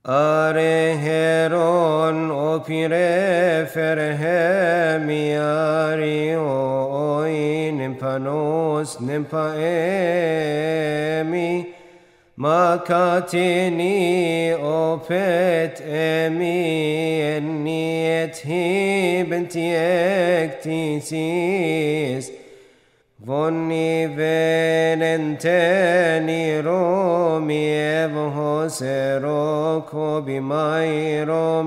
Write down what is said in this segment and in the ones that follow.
Areheron opire ferhemiari oi nimpanos nimpaemi makatini opet emi eniet hibentiektisis Vonni venenteni Romi evhosero kobimai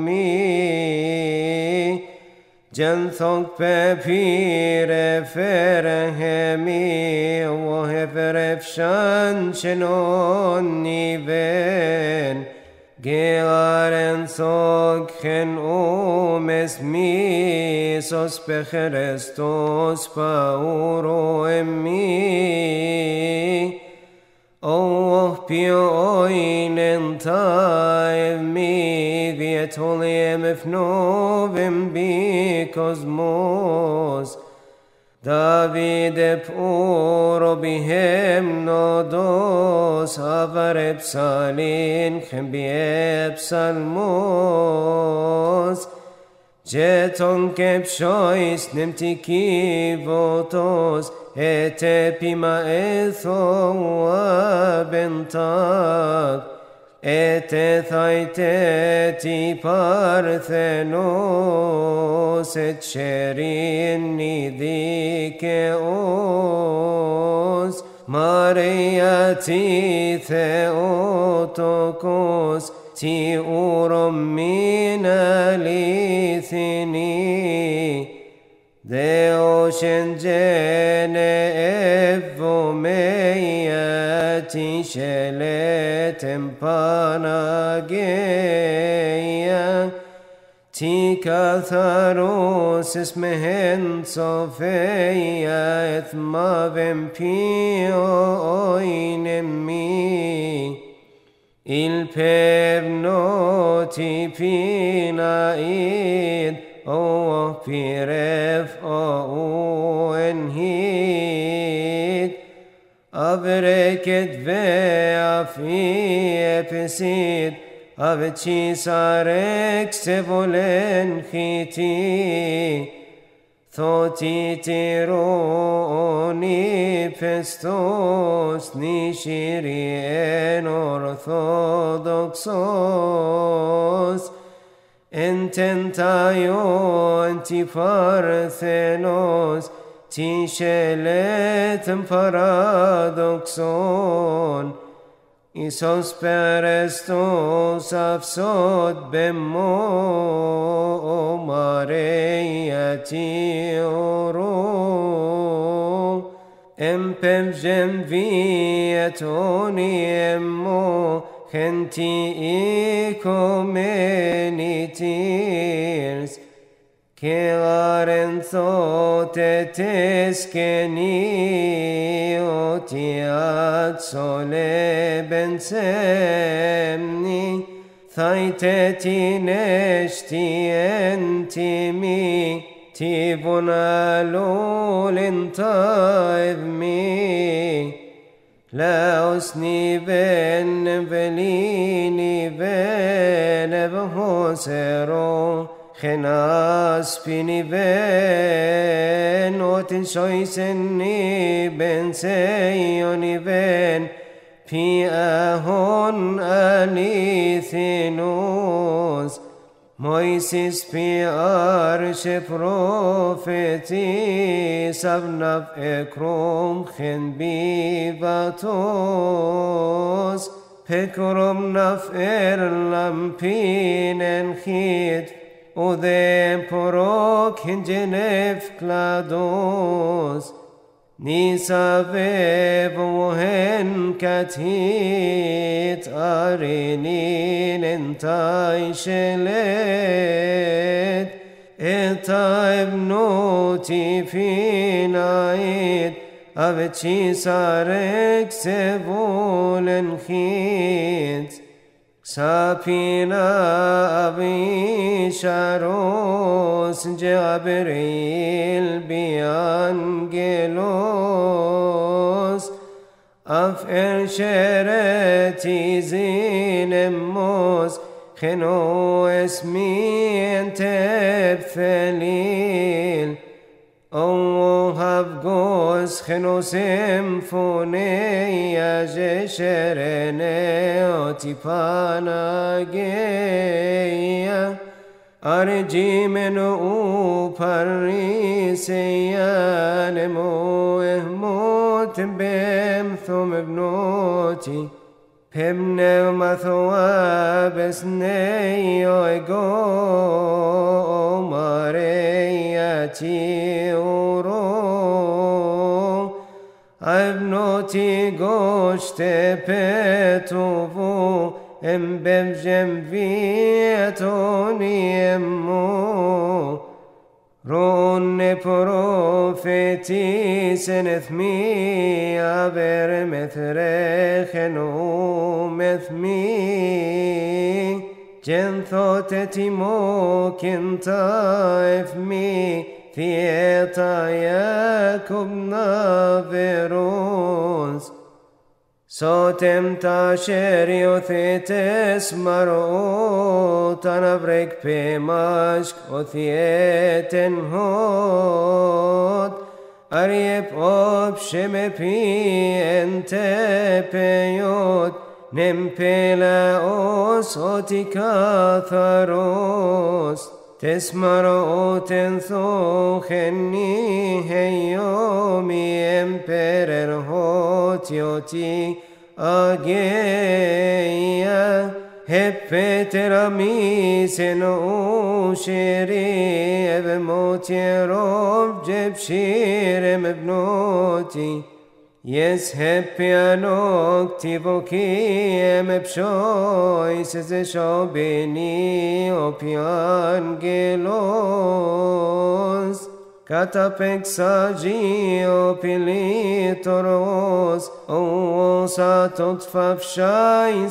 Romi Genthok pepire ferhemi woheferefshan shenoni ven Gelaren sogchen omes misos pecherestos pauro emmi O pio oinenta mi vietoliem efnovim bi cosmos David eporo bihem nodos avare psalin chembie psalmos Jeton kepshois nemtiki votos et epima etho abentak et ethaiteti parthenos et sherin nidikeos Mariati Theotokos ti urom mina lithini Deo shengene evomeyati sheletem panageia Ti katharos esmehen sofeia et mavem pio oinemi Il pevno ti pinaid o piref o enhit Avreket ve afi episid Avcisarek se volen chiti Thoti tironi pestos Nishirien orthodoxos Ententaio antiparthenos Tisheletem paradoxon Isos perestos afsod bemo mareiati oro Empem vietoni emmo genti ecomenitis Kelaren teteskeni otiat sole bensemni Thaiteti neshti entimi Tibunalolenta evmi Laosni ben velini ben evhosero Genas pini ben otin shoiseni ben seioni ben pi ahon anithinos Moisis pi arshe profetis avnav ekrom chen bivatos Pekrom naf lampin enchid Odem porok hingenef klados Nisave vohen katit arinin entai shelet Eta ebnoti finait Avcisarek se volen chit Sapina avisharos Jabril biangelos Af erşereti zinemos خنو اسمي انت بثليل او هفغوس خنو سيمفونيا جشرني اوتيبانا جيا أرجي منو باريسيا نمو اهموت بمثم بنوتي بمن مثواب اسني ويقو مرياتي ورو ابنوتي قشت بتوفو ام بجنبيتوني امو رون بروفيتي سنثمي عبر مثرخنو مثمي جنثوتتي موكن طائفمي ثيتا ياكب نافيروس صوتم تاشيريو ثيتس مرؤوت نبرك بمشك وثيتن هود أريب أوب شمبي انت بيوت نمبلا أوسوتي كاثروس تسمر تنثوخني هيومي امبرر هوتيوتي أجيا هبترمي سنوشيري بموتي روب جبشير مبنوتي يسهب بيانوك تيبوكي مبشوي سزشو بيني وبيانجلوس كاتابك ساجي وبيليتروس اوسا تطفف شاي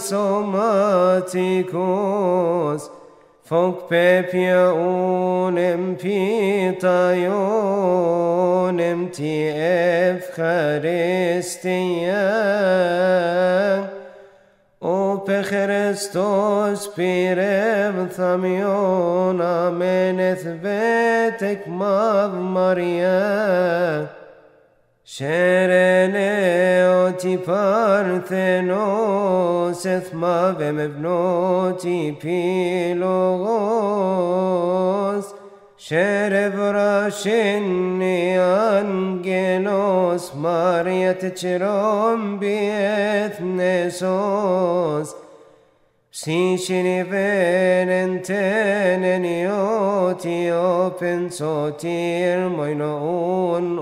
سوماتيكوس فوق بيبيا اونم بيتايونم تي افخارستيا او بخريستوس بيرب ثميون امنث بيتك ماف مريا شرني اوتي بارثنوس اثما بمبنوتي بيلوغوس شرب راشني انجلوس ماريا تشروم بيثنسوس سيشني فيننتننيوتي اوبن صوتير مينون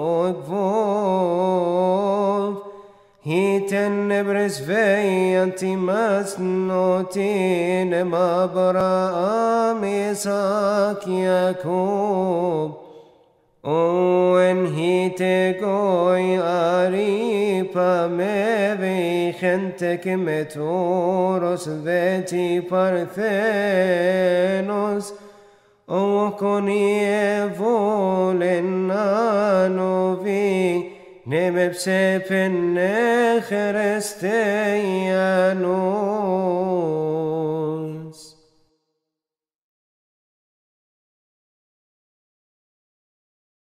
اوكفوف هيتن نبرس في انتي مسنوتين ما برا ميساك ياكوب وان هيتكوي اريبا مبي خنتك متورس ذاتي بارثينوس وكوني فولنانو في نمبسبن خرستيانو